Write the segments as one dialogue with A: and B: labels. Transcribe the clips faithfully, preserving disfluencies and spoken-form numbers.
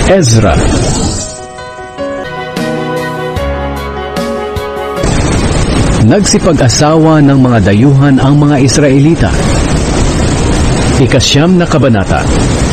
A: Ezra. Nagsipag-asawa ng mga dayuhan ang mga Israelita. Ikasyam na kabanata.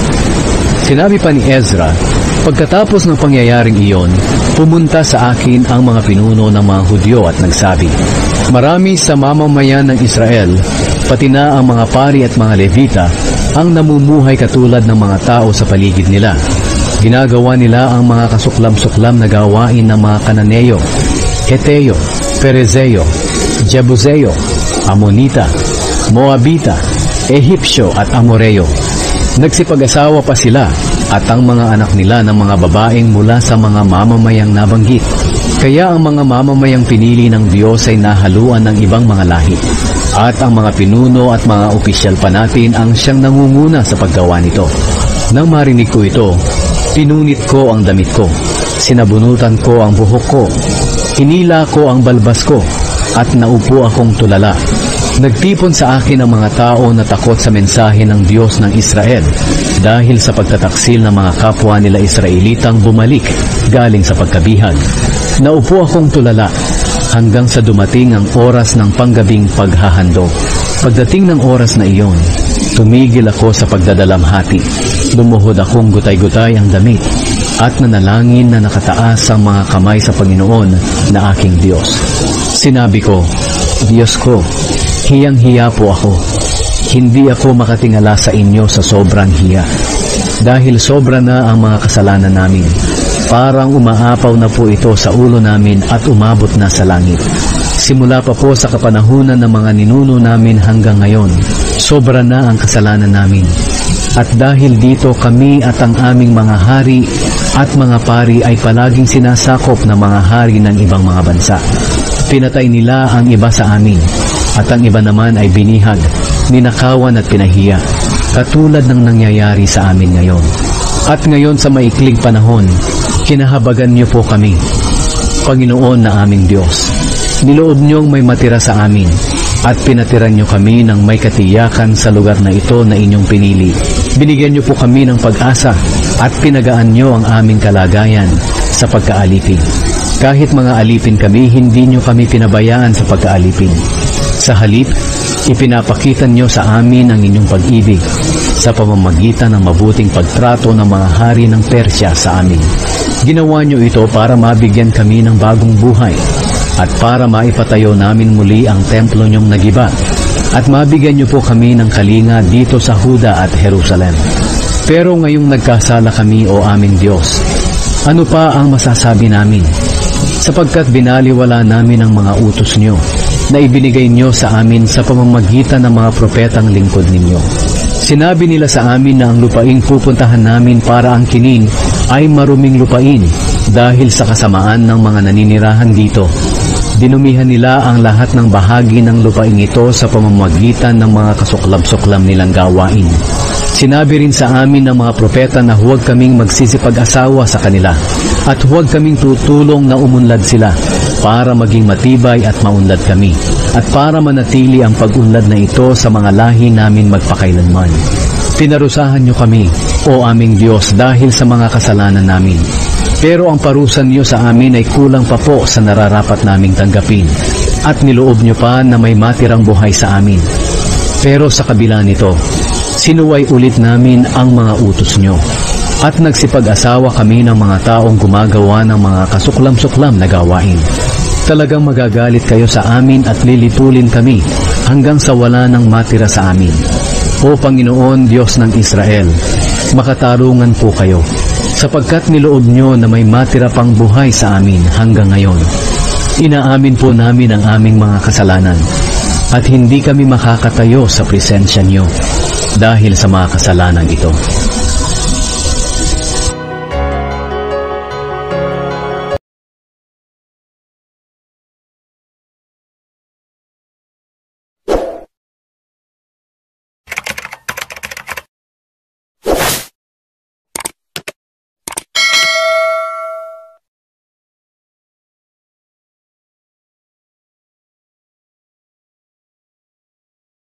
A: Sinabi pa ni Ezra, pagkatapos ng pangyayaring iyon, pumunta sa akin ang mga pinuno ng mga Hudyo at nagsabi, marami sa mamamayan ng Israel, pati na ang mga pari at mga Levita, ang namumuhay katulad ng mga tao sa paligid nila. Ginagawa nila ang mga kasuklam-suklam na gawain ng mga Kananeo, Heteo, Perezeo, Jebuseo, Amonita, Moabita, Ehipsyo at Amoreo. Nagsipag-asawa pa sila at ang mga anak nila ng mga babaeng mula sa mga mamamayang nabanggit. Kaya ang mga mamamayang pinili ng Diyos ay nahaluan ng ibang mga lahi. At ang mga pinuno at mga opisyal pa natin ang siyang nangunguna sa paggawa nito. Nang marinig ko ito, pinunit ko ang damit ko, sinabunutan ko ang buhok ko, hinila ko ang balbas ko, at naupo akong tulala. Nagtipon sa akin ang mga tao na takot sa mensahe ng Diyos ng Israel dahil sa pagtataksil ng mga kapwa nila Israelitang bumalik galing sa pagkabihag. Naupo akong tulala hanggang sa dumating ang oras ng panggabing paghahandog. Pagdating ng oras na iyon, tumigil ako sa pagdadalamhati. Lumuhod akong gutay-gutay ang damit at nanalangin na nakataas ang mga kamay sa Panginoon na aking Diyos. Sinabi ko, Diyos ko, hiyang-hiya po ako. Hindi ako makatingala sa inyo sa sobrang hiya. Dahil sobra na ang mga kasalanan namin. Parang umaapaw na po ito sa ulo namin at umabot na sa langit. Simula pa po sa kapanahunan ng mga ninuno namin hanggang ngayon, sobra na ang kasalanan namin. At dahil dito kami at ang aming mga hari at mga pari ay palaging sinasakop ng mga hari ng ibang mga bansa. Pinatay nila ang iba sa amin, at ang iba naman ay binihag, ninakawan at pinahiya, katulad ng nangyayari sa amin ngayon. At ngayon sa maikling panahon, kinahabagan niyo po kami, Panginoon na aming Diyos. Niloob niyong may matira sa amin, at pinatiran niyo kami ng may katiyakan sa lugar na ito na inyong pinili. Binigyan niyo po kami ng pag-asa, at pinagaan niyo ang aming kalagayan sa pagkaalipin. Kahit mga alipin kami, hindi niyo kami pinabayaan sa pagkaalipin. Sa halip, ipinapakita niyo sa amin ang inyong pag-ibig sa pamamagitan ng mabuting pagtrato ng mga hari ng Persya sa amin. Ginawa niyo ito para mabigyan kami ng bagong buhay at para maipatayo namin muli ang templo niyong nagiba at mabigyan niyo po kami ng kalinga dito sa Huda at Jerusalem. Pero ngayong nagkasala kami, o aming Diyos, ano pa ang masasabi namin? Sapagkat binaliwala namin ang mga utos niyo na ibinigay niyo sa amin sa pamamagitan ng mga propetang lingkod ninyo. Sinabi nila sa amin na ang lupaing pupuntahan namin para angkinin ay maruming lupain dahil sa kasamaan ng mga naninirahan dito. Dinumihan nila ang lahat ng bahagi ng lupaing ito sa pamamagitan ng mga kasuklam-suklam nilang gawain. Sinabi rin sa amin ng mga propeta na huwag kaming magsisipag-asawa sa kanila at huwag kaming tutulong na umunlad sila para maging matibay at maunlad kami at para manatili ang pag-unlad na ito sa mga lahi namin magpakailanman. Pinarusahan niyo kami, o aming Diyos, dahil sa mga kasalanan namin. Pero ang parusan niyo sa amin ay kulang pa po sa nararapat naming tanggapin at niloob niyo pa na may matirang buhay sa amin. Pero sa kabila nito, sinuway ulit namin ang mga utos nyo at nagsipag-asawa kami ng mga taong gumagawa ng mga kasuklam-suklam na gawain. Talagang magagalit kayo sa amin at lilitulin kami hanggang sa wala nang matira sa amin. O Panginoon, Diyos ng Israel, makatarungan po kayo, sapagkat niloob nyo na may matira pang buhay sa amin hanggang ngayon. Inaamin po namin ang aming mga kasalanan at hindi kami makakatayo sa presensya nyo dahil sa mga kasalanan ito.